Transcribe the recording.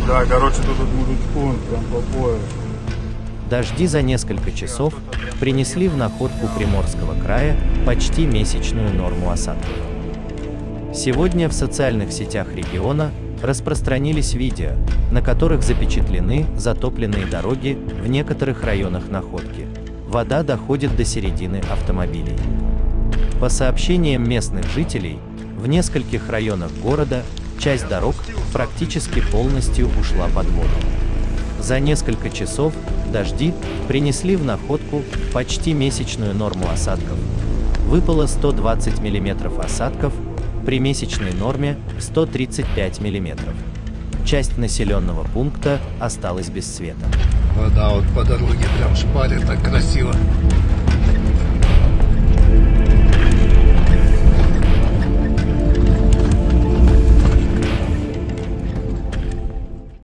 Да, короче, тут мужичком прям по пояс. Дожди за несколько часов принесли в находку Приморского края почти месячную норму осадков. Сегодня в социальных сетях региона распространились видео, на которых запечатлены затопленные дороги в некоторых районах находки. Вода доходит до середины автомобилей. По сообщениям местных жителей, в нескольких районах города часть дорог практически полностью ушла под воду. За несколько часов дожди принесли в находку почти месячную норму осадков. Выпало 120 мм осадков, при месячной норме 135 мм. Часть населенного пункта осталась без света. Вода вот по дороге прям шпарит так красиво.